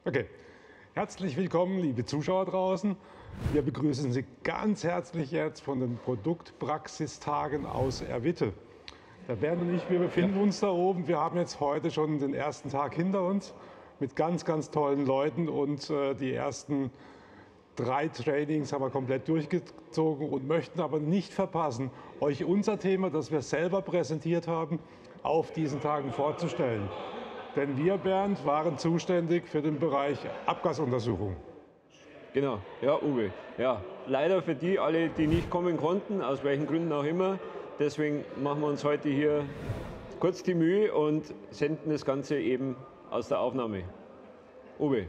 Okay, herzlich willkommen, liebe Zuschauer draußen. Wir begrüßen Sie ganz herzlich jetzt von den Produktpraxistagen aus Erwitte. Der Bernd und ich, wir befinden uns da oben. Wir haben jetzt heute schon den ersten Tag hinter uns mit ganz, ganz tollen Leuten und die ersten 3 Trainings haben wir komplett durchgezogen und möchten aber nicht verpassen, euch unser Thema, das wir selber präsentiert haben, auf diesen Tagen vorzustellen. Denn wir, Bernd, waren zuständig für den Bereich Abgasuntersuchung. Genau, ja, Uwe. Ja, leider für die alle, die nicht kommen konnten, aus welchen Gründen auch immer. Deswegen machen wir uns heute hier kurz die Mühe und senden das Ganze eben aus der Aufnahme. Uwe.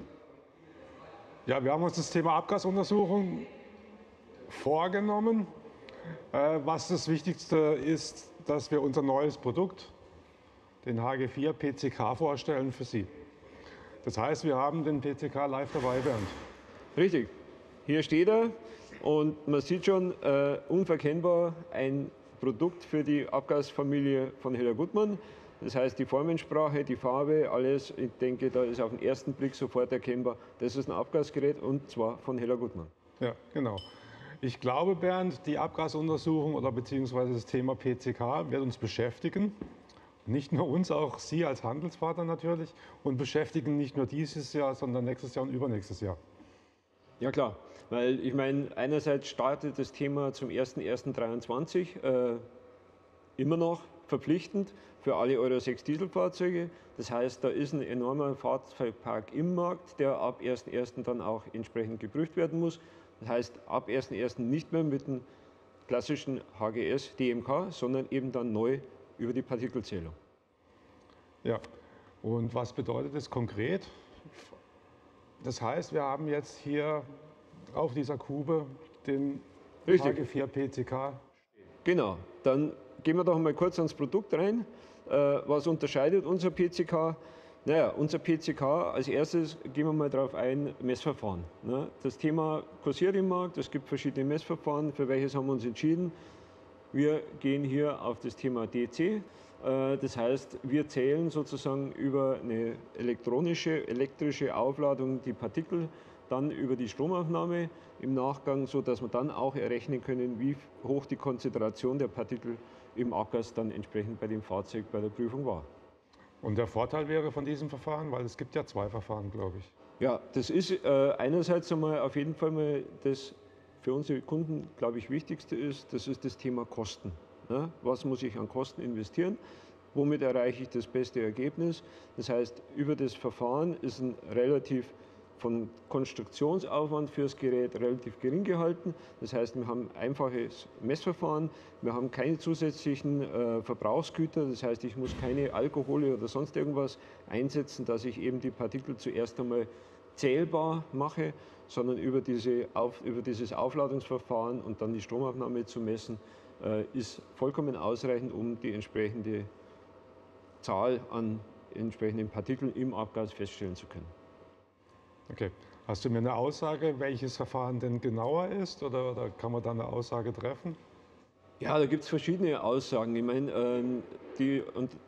Ja, wir haben uns das Thema Abgasuntersuchung vorgenommen. Was das Wichtigste ist, dass wir unser neues Produkt, den HG4 PCK, vorstellen für Sie. Das heißt, wir haben den PCK live dabei, Bernd. Richtig, hier steht er und man sieht schon unverkennbar ein Produkt für die Abgasfamilie von Heller-Gutmann. Das heißt, die Formensprache, die Farbe, alles, ich denke, da ist auf den ersten Blick sofort erkennbar, das ist ein Abgasgerät und zwar von Heller-Gutmann. Ja, genau. Ich glaube, Bernd, die Abgasuntersuchung oder beziehungsweise das Thema PCK wird uns beschäftigen. Nicht nur uns, auch Sie als Handelspartner natürlich und beschäftigen nicht nur dieses Jahr, sondern nächstes Jahr und übernächstes Jahr. Ja klar, weil ich meine, einerseits startet das Thema zum 01.01.2023 immer noch verpflichtend für alle Euro 6 Dieselfahrzeuge. Das heißt, da ist ein enormer Fahrzeugpark im Markt, der ab 1.01. dann auch entsprechend geprüft werden muss. Das heißt, ab 1.01. nicht mehr mit dem klassischen HGS DMK, sondern eben dann neu über die Partikelzählung. Ja, und was bedeutet das konkret? Das heißt, wir haben jetzt hier auf dieser Kube den HG4 PCK. Genau, dann gehen wir doch mal kurz ans Produkt rein. Was unterscheidet unser PCK? Naja, unser PCK, als erstes gehen wir mal darauf ein, Messverfahren. Das Thema kursiert im Markt, es gibt verschiedene Messverfahren, für welches haben wir uns entschieden. Wir gehen hier auf das Thema DC. Das heißt, wir zählen sozusagen über eine elektrische Aufladung die Partikel, dann über die Stromaufnahme im Nachgang, sodass wir dann auch errechnen können, wie hoch die Konzentration der Partikel im Abgas dann entsprechend bei dem Fahrzeug bei der Prüfung war. Und der Vorteil wäre von diesem Verfahren, weil es gibt ja 2 Verfahren, glaube ich. Ja, das ist einerseits einmal auf jeden Fall mal das für unsere Kunden, glaube ich, Wichtigste ist, das ist das Thema Kosten. Was muss ich an Kosten investieren? Womit erreiche ich das beste Ergebnis? Das heißt, über das Verfahren ist ein relativ von Konstruktionsaufwand fürs Gerät relativ gering gehalten. Das heißt, wir haben ein einfaches Messverfahren, wir haben keine zusätzlichen Verbrauchsgüter, das heißt, ich muss keine Alkohole oder sonst irgendwas einsetzen, dass ich eben die Partikel zuerst einmal zählbar mache, sondern über dieses Aufladungsverfahren und dann die Stromaufnahme zu messen, ist vollkommen ausreichend, um die entsprechende Zahl an entsprechenden Partikeln im Abgas feststellen zu können. Okay. Hast du mir eine Aussage, welches Verfahren denn genauer ist oder kann man da eine Aussage treffen? Ja, da gibt es verschiedene Aussagen. Ich meine, die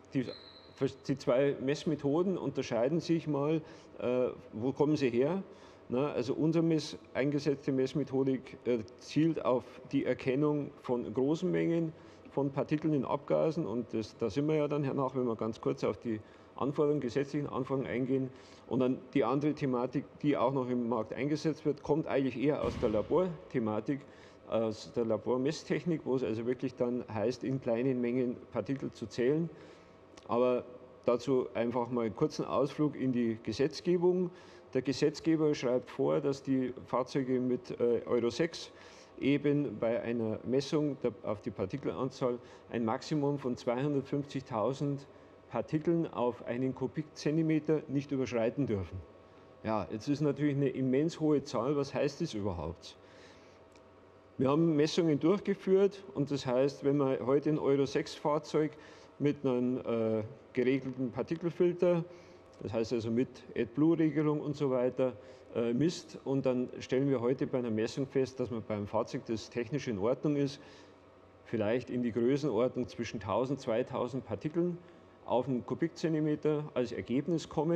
2 Messmethoden unterscheiden sich mal, wo kommen sie her? Also unsere eingesetzte Messmethodik zielt auf die Erkennung von großen Mengen von Partikeln in Abgasen und da sind wir ja dann hernach, wenn wir ganz kurz auf die gesetzlichen Anforderungen eingehen. Und dann die andere Thematik, die auch noch im Markt eingesetzt wird, kommt eigentlich eher aus der Laborthematik, aus der Labormesstechnik, wo es also wirklich dann heißt, in kleinen Mengen Partikel zu zählen. Aber dazu einfach mal einen kurzen Ausflug in die Gesetzgebung. Der Gesetzgeber schreibt vor, dass die Fahrzeuge mit Euro 6 eben bei einer Messung auf die Partikelanzahl ein Maximum von 250.000 Partikeln auf einen Kubikzentimeter nicht überschreiten dürfen. Ja, jetzt ist natürlich eine immens hohe Zahl. Was heißt das überhaupt? Wir haben Messungen durchgeführt und das heißt, wenn man heute ein Euro 6 Fahrzeug mit einem geregelten Partikelfilter, das heißt also mit AdBlue-Regelung und so weiter, misst und dann stellen wir heute bei einer Messung fest, dass man beim Fahrzeug, das technisch in Ordnung ist, vielleicht in die Größenordnung zwischen 1000 und 2000 Partikeln auf einen Kubikzentimeter als Ergebnis kommen.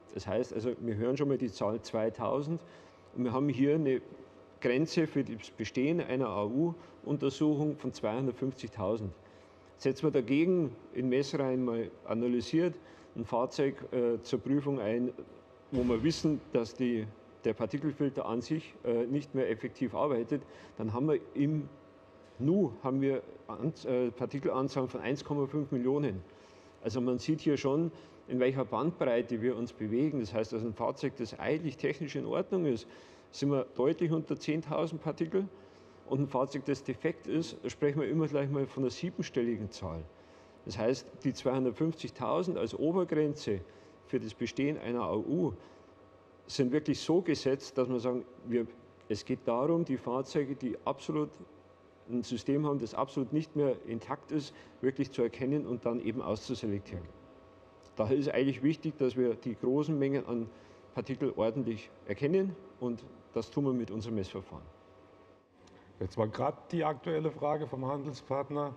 Das heißt, also wir hören schon mal die Zahl 2000 und wir haben hier eine Grenze für das Bestehen einer AU-Untersuchung von 250.000. Setzen wir dagegen in Messreihen mal analysiert ein Fahrzeug zur Prüfung ein, wo wir wissen, dass der Partikelfilter an sich nicht mehr effektiv arbeitet, dann haben wir im Nu haben wir Partikelanzahl von 1,5 Millionen. Also man sieht hier schon, in welcher Bandbreite wir uns bewegen. Das heißt, also ein Fahrzeug, das eigentlich technisch in Ordnung ist, sind wir deutlich unter 10.000 Partikel. Und ein Fahrzeug, das defekt ist, sprechen wir immer gleich mal von einer siebenstelligen Zahl. Das heißt, die 250.000 als Obergrenze für das Bestehen einer AU sind wirklich so gesetzt, dass wir sagen, es geht darum, die Fahrzeuge, die absolut ein System haben, das absolut nicht mehr intakt ist, wirklich zu erkennen und dann eben auszuselektieren. Daher ist eigentlich wichtig, dass wir die großen Mengen an Partikel ordentlich erkennen und das tun wir mit unserem Messverfahren. Jetzt war gerade die aktuelle Frage vom Handelspartner,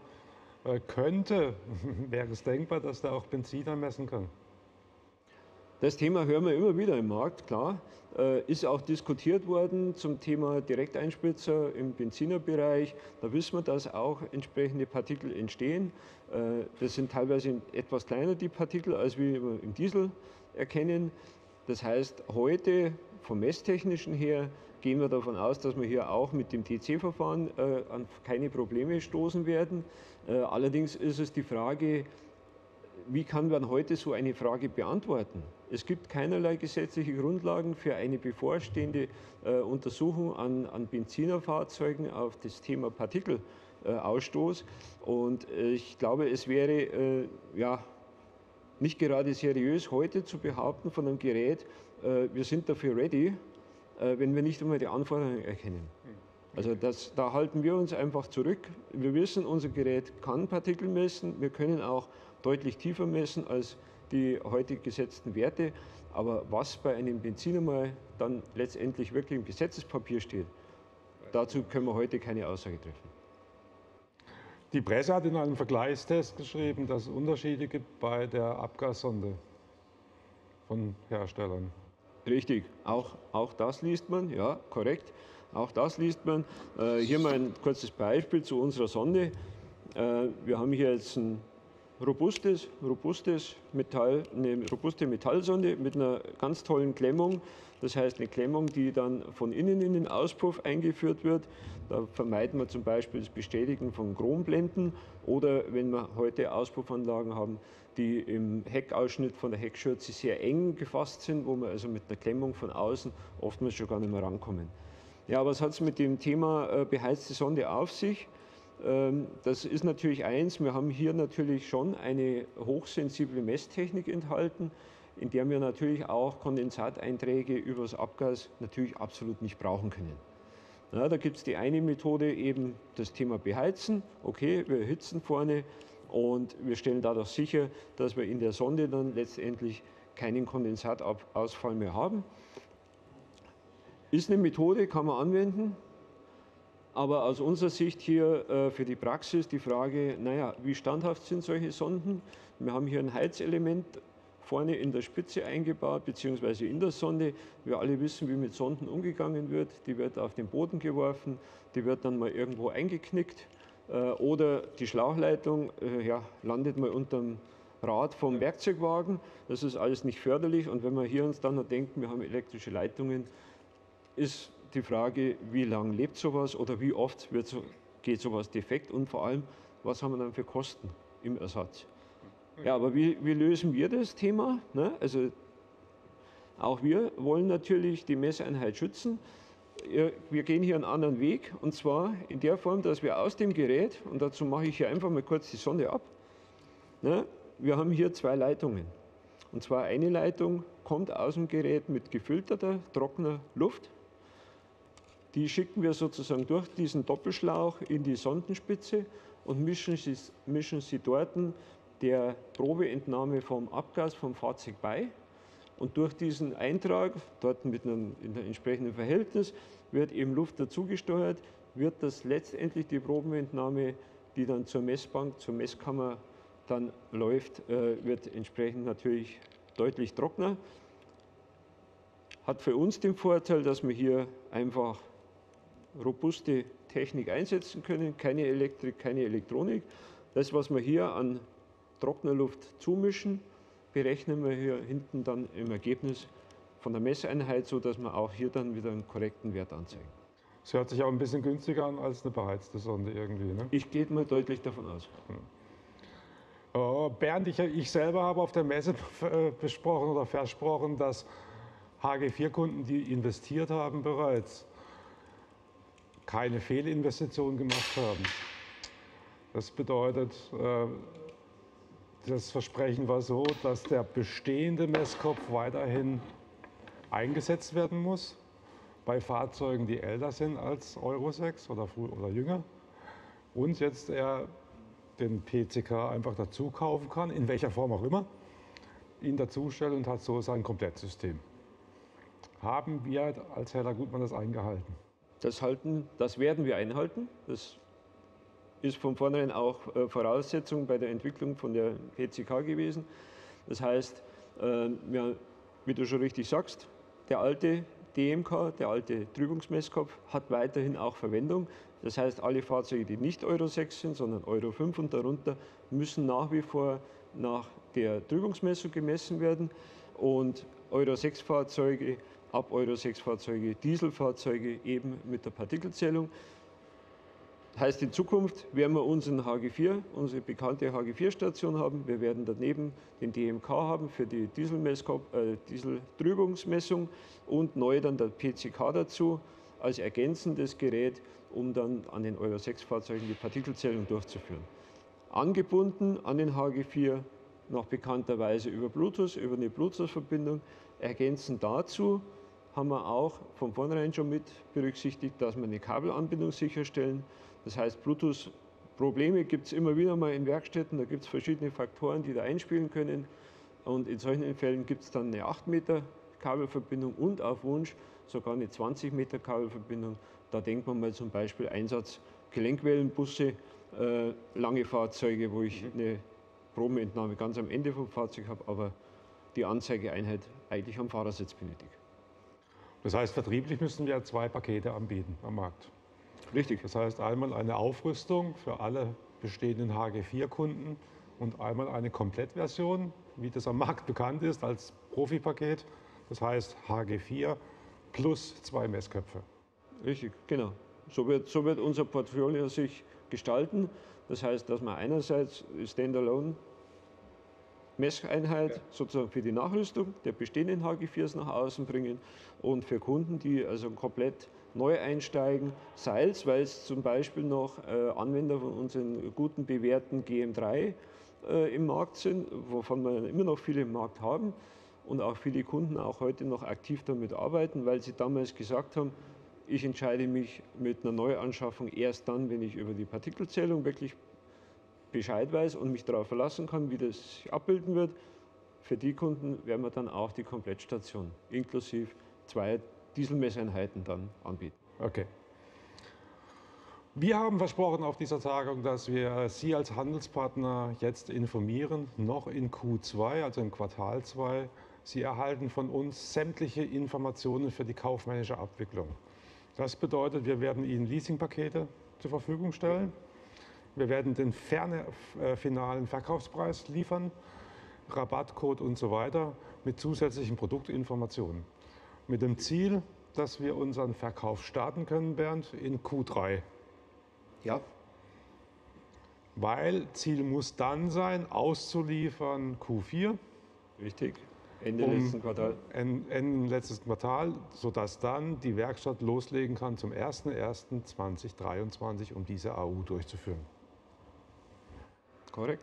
wäre es denkbar, dass der auch Benziner messen kann? Das Thema hören wir immer wieder im Markt, klar. Ist auch diskutiert worden zum Thema Direkteinspritzer im Benzinerbereich. Da wissen wir, dass auch entsprechende Partikel entstehen. Das sind teilweise etwas kleiner, die Partikel, als wir im Diesel erkennen. Das heißt, heute vom Messtechnischen her gehen wir davon aus, dass wir hier auch mit dem TC-Verfahren an keine Probleme stoßen werden. Allerdings ist es die Frage, wie kann man heute so eine Frage beantworten? Es gibt keinerlei gesetzliche Grundlagen für eine bevorstehende Untersuchung an Benzinerfahrzeugen auf das Thema Partikelausstoß. Und ich glaube, es wäre nicht gerade seriös, heute zu behaupten von einem Gerät, wir sind dafür ready, wenn wir nicht einmal die Anforderungen erkennen. Also da halten wir uns einfach zurück. Wir wissen, unser Gerät kann Partikel messen. Wir können auch deutlich tiefer messen als die heute gesetzten Werte. Aber was bei einem Benziner mal dann letztendlich wirklich im Gesetzespapier steht, dazu können wir heute keine Aussage treffen. Die Presse hat in einem Vergleichstest geschrieben, dass es Unterschiede gibt bei der Abgassonde von Herstellern. Richtig, auch das liest man, ja, korrekt. Auch das liest man. Hier mal ein kurzes Beispiel zu unserer Sonde. Wir haben hier jetzt ein robustes Metall, eine robuste Metallsonde mit einer ganz tollen Klemmung. Das heißt eine Klemmung, die dann von innen in den Auspuff eingeführt wird. Da vermeiden wir zum Beispiel das Bestätigen von Chromblenden oder wenn wir heute Auspuffanlagen haben, die im Heckausschnitt von der Heckschürze sehr eng gefasst sind, wo wir also mit einer Klemmung von außen oftmals schon gar nicht mehr rankommen. Ja, was hat es mit dem Thema beheizte Sonde auf sich? Das ist natürlich eins, wir haben hier natürlich schon eine hochsensible Messtechnik enthalten, in der wir natürlich auch Kondensateinträge über das Abgas natürlich absolut nicht brauchen können. Ja, da gibt es die eine Methode, eben das Thema Beheizen. Okay, wir erhitzen vorne und wir stellen dadurch sicher, dass wir in der Sonde dann letztendlich keinen Kondensatausfall mehr haben. Ist eine Methode, kann man anwenden. Aber aus unserer Sicht hier für die Praxis die Frage, naja, wie standhaft sind solche Sonden? Wir haben hier ein Heizelement vorne in der Spitze eingebaut, beziehungsweise in der Sonde. Wir alle wissen, wie mit Sonden umgegangen wird. Die wird auf den Boden geworfen, die wird dann mal irgendwo eingeknickt oder die Schlauchleitung landet mal unterm Rad vom Werkzeugwagen. Das ist alles nicht förderlich und wenn wir hier uns dann noch denken, wir haben elektrische Leitungen, ist die Frage, wie lange lebt sowas oder wie oft geht sowas defekt und vor allem, was haben wir dann für Kosten im Ersatz? Ja, aber wie lösen wir das Thema? Ne? Also auch wir wollen natürlich die Messeinheit schützen. Wir gehen hier einen anderen Weg und zwar in der Form, dass wir aus dem Gerät, und dazu mache ich hier einfach mal kurz die Sonde ab, ne? Wir haben hier zwei Leitungen. Und zwar eine Leitung kommt aus dem Gerät mit gefilterter, trockener Luft. Die schicken wir sozusagen durch diesen Doppelschlauch in die Sondenspitze und mischen sie dort der Probeentnahme vom Abgas vom Fahrzeug bei. Und durch diesen Eintrag, dort mit einem entsprechenden Verhältnis, wird eben Luft dazugesteuert, wird das letztendlich die Probenentnahme, die dann zur Messbank, zur Messkammer dann läuft, wird entsprechend natürlich deutlich trockener. Hat für uns den Vorteil, dass wir hier einfach robuste Technik einsetzen können, keine Elektrik, keine Elektronik. Das, was wir hier an trockener Luft zumischen, berechnen wir hier hinten dann im Ergebnis von der Messeinheit, so dass wir auch hier dann wieder einen korrekten Wert anzeigen. Das hört sich auch ein bisschen günstiger an als eine beheizte Sonde irgendwie, ne? Ich gehe mal deutlich davon aus. Bernd, ich selber habe auf der Messe besprochen oder versprochen, dass HG4-Kunden, die investiert haben, bereits keine Fehlinvestitionen gemacht haben. Das bedeutet, das Versprechen war so, dass der bestehende Messkopf weiterhin eingesetzt werden muss bei Fahrzeugen, die älter sind als Euro 6 oder jünger. Und jetzt er den PCK einfach dazu kaufen kann, in welcher Form auch immer, ihn dazustellen und hat so sein Komplettsystem. Haben wir als Heller Gutmann das eingehalten? Das werden wir einhalten. Das ist von vornherein auch Voraussetzung bei der Entwicklung von der PCK gewesen. Das heißt, ja, wie du schon richtig sagst, der alte DMK, der alte Trübungsmesskopf, hat weiterhin auch Verwendung. Das heißt, alle Fahrzeuge, die nicht Euro 6 sind, sondern Euro 5 und darunter, müssen nach wie vor nach der Trübungsmessung gemessen werden. Und Euro 6 Fahrzeuge, ab Euro 6 Fahrzeuge, Dieselfahrzeuge eben mit der Partikelzählung. Heißt, in Zukunft werden wir unsere unsere bekannte HG4-Station haben. Wir werden daneben den DMK haben für die Dieseltrübungsmessung und neu dann der PCK dazu als ergänzendes Gerät, um dann an den Euro 6 Fahrzeugen die Partikelzählung durchzuführen. Angebunden an den HG4 noch bekannterweise über Bluetooth, über eine Bluetooth-Verbindung. Ergänzend dazu haben wir auch von vornherein schon mit berücksichtigt, dass wir eine Kabelanbindung sicherstellen. Das heißt, Bluetooth-Probleme gibt es immer wieder mal in Werkstätten, da gibt es verschiedene Faktoren, die da einspielen können. Und in solchen Fällen gibt es dann eine 8 Meter Kabelverbindung und auf Wunsch sogar eine 20 Meter Kabelverbindung. Da denkt man mal zum Beispiel Einsatz Gelenkwellenbusse, lange Fahrzeuge, wo ich eine Probenentnahme ganz am Ende vom Fahrzeug habe, aber die Anzeigeeinheit eigentlich am Fahrersitz benötige. Das heißt, vertrieblich müssen wir 2 Pakete anbieten am Markt. Richtig. Das heißt, einmal eine Aufrüstung für alle bestehenden HG4-Kunden und einmal eine Komplettversion, wie das am Markt bekannt ist, als Profipaket. Das heißt HG4 plus 2 Messköpfe. Richtig, genau. So wird unser Portfolio sich gestalten. Das heißt, dass wir einerseits Standalone Messeinheit sozusagen für die Nachrüstung der bestehenden HG4s nach außen bringen und für Kunden, die also komplett neu einsteigen, sei es, weil es zum Beispiel noch Anwender von unseren guten bewährten GM3 im Markt sind, wovon wir immer noch viele im Markt haben und auch viele Kunden auch heute noch aktiv damit arbeiten, weil sie damals gesagt haben, ich entscheide mich mit einer Neuanschaffung erst dann, wenn ich über die Partikelzählung wirklich Bescheid weiß und mich darauf verlassen kann, wie das sich abbilden wird. Für die Kunden werden wir dann auch die Komplettstation inklusive 2 Dieselmesseinheiten dann anbieten. Okay. Wir haben versprochen auf dieser Tagung, dass wir Sie als Handelspartner jetzt informieren, noch in Q2, also im Quartal 2. Sie erhalten von uns sämtliche Informationen für die kaufmännische Abwicklung. Das bedeutet, wir werden Ihnen Leasingpakete zur Verfügung stellen. Wir werden den finalen Verkaufspreis liefern, Rabattcode und so weiter mit zusätzlichen Produktinformationen. Mit dem Ziel, dass wir unseren Verkauf starten können, Bernd, in Q3. Ja. Weil Ziel muss dann sein, auszuliefern Q4. Richtig. Ende letzten Quartal. Ende letzten Quartal, sodass dann die Werkstatt loslegen kann zum 01.01.2023, um diese AU durchzuführen. Korrekt.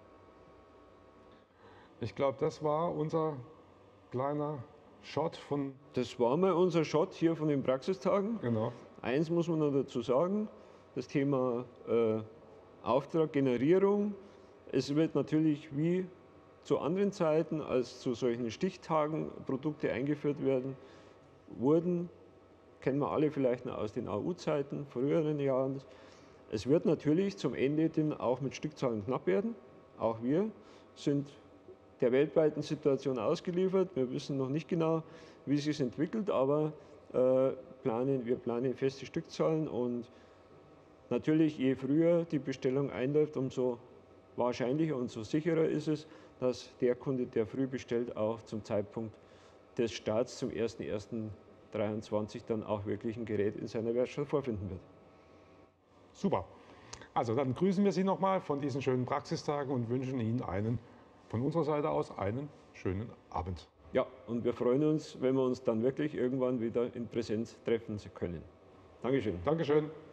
Ich glaube, das war unser kleiner Shot von... Das war mal unser Shot hier von den Praxistagen. Genau. Eins muss man noch dazu sagen, das Thema Auftraggenerierung. Es wird natürlich wie zu anderen Zeiten, als zu solchen Stichtagen Produkte eingeführt wurden, kennen wir alle vielleicht noch aus den AU-Zeiten, früheren Jahren. Es wird natürlich zum Ende hin auch mit Stückzahlen knapp werden. Auch wir sind der weltweiten Situation ausgeliefert. Wir wissen noch nicht genau, wie sich es entwickelt, aber wir planen feste Stückzahlen und natürlich, je früher die Bestellung einläuft, umso wahrscheinlicher und so sicherer ist es, dass der Kunde, der früh bestellt, auch zum Zeitpunkt des Starts zum 01.01.2023 dann auch wirklich ein Gerät in seiner Werkstatt vorfinden wird. Super. Also dann grüßen wir Sie nochmal von diesen schönen Praxistagen und wünschen Ihnen von unserer Seite aus einen schönen Abend. Ja, und wir freuen uns, wenn wir uns dann wirklich irgendwann wieder in Präsenz treffen können. Dankeschön. Dankeschön.